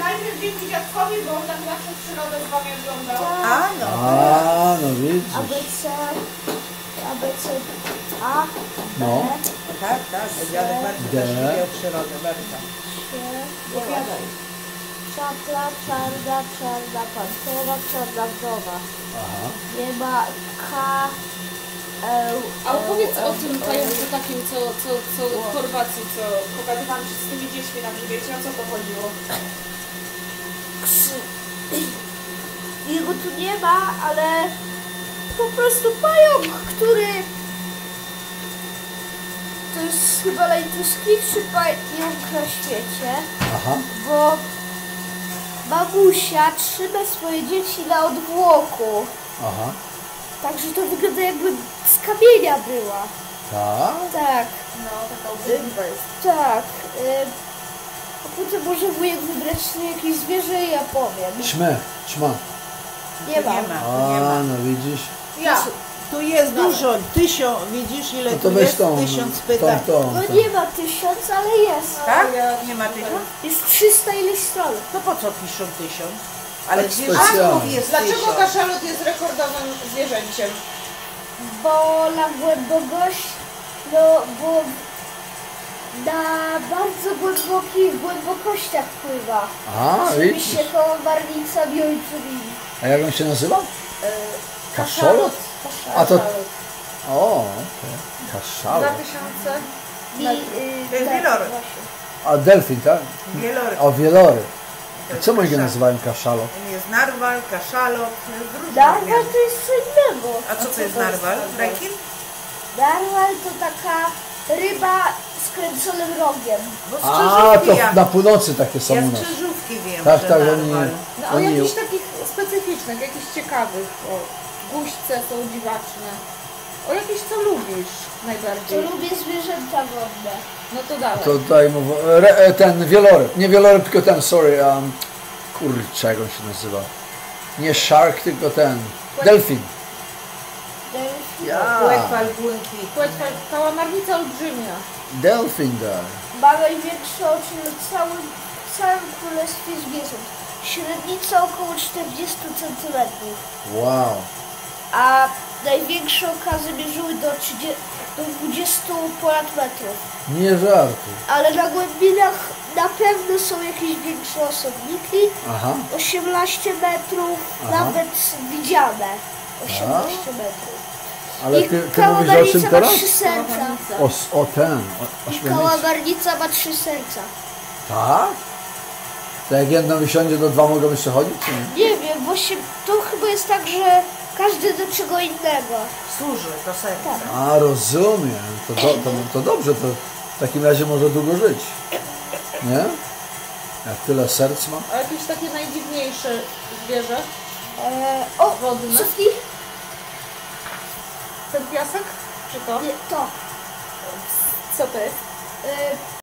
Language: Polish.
najpierw dzięki dziadkowi, bo on tak zawsze przyrodę z wami oglądał. No widzisz. ABC, A, No. Tak, dziadek bardzo też lubił przyrodę, bardzo. Opowiadaj. Czapla, czarna, pantera, czarna wdowa. Aha. Nie ma K, A opowiedz o tym pająku takim, co w Chorwacji, co pokazywałam się z tymi dziećmi na grzbiecie, o co to chodziło? Jego tu nie ma, ale po prostu pająk, który to jest chyba najtęskniwszy pająk na świecie, Aha. bo mamusia trzyma swoje dzieci na odwłoku. Aha. Także to wygląda jakby z kamienia była. Tak? Tak, No, taka obrzydliwa jest. tak. A potem może wujek wybrać sobie jakieś zwierzę i ja powiem. Ćma. Nie ma. A, no widzisz. Ja. Tu jest dużo, 1000, widzisz ile No to tu weź jest? tą, 1000 pytań. No nie ma 1000, ale jest. Tak? Nie ma 1000? Jest 300 ileś stron. To po co piszą 1000? Ale Tak zwierzaków specjalnie. jest Dlaczego 1000. kaszalot jest rekordowym zwierzęciem? Bo na głębokość, no bo na bardzo głębokich głębokościach pływa. A, Żeby widzisz. się kołowarnicami ojcowimi. A jak on się nazywa? Kaszalot. A to... O, okej. Kaszalot. 2000. I, To jest tak, wieloryb. właśnie. A delfin, tak? Wieloryb. O, wieloryb. A czemu oni go nazywają kaszalot? Jest narwal, kaszalot, jest różne Narwal odmiany. to jest co innego. A co to jest narwal? Rekin? Narwal to taka ryba z kręconym rogiem. Bo z A, krzyżówki to ja. na północy takie są Ja u z nas. krzyżówki wiem, Tak, że tak, narwal. No o oni... jakichś takich specyficznych, jakichś ciekawych. O, guźce są dziwaczne. O jakieś co lubisz To najbardziej? lubię zwierzęta wodne. No to dawaj. To tutaj mów... ten wieloryb. Nie wieloryb, tylko ten, sorry. Kurczę, jak on się nazywa? Nie shark, tylko ten. Delfin. Delfin. Ja. Płetwal, błynki. Płetwa, kałamarnica olbrzymia. Delfin, tak. Ma największe oczy na całym królestwie zwierząt. Średnica około 40 cm. Wow. A największe okazy mierzyły do 20 ponad metrów. Nie żartuj. Ale na głębinach na pewno są jakieś większe osobniki. Aha. 18 metrów, Aha. nawet widziane. 18 metrów. Ale I ty mówisz o kałamarnica czym ma teraz? 3 serca. O ten. O I śmielnicy. kałamarnica ma 3 serca. Tak? To jak jedno wysiądzie, to dwa mogą jeszcze chodzić, czy nie? Nie wiem, właśnie to chyba jest tak, że każdy do czego innego. Służy do serca. Tak. A, rozumiem. To dobrze, to w takim razie może długo żyć. Nie? Jak tyle serc ma? A jakieś takie najdziwniejsze zwierzę? O, Wodne? Sofii? Ten piasek? Czy to? Nie, to. Co to jest? E,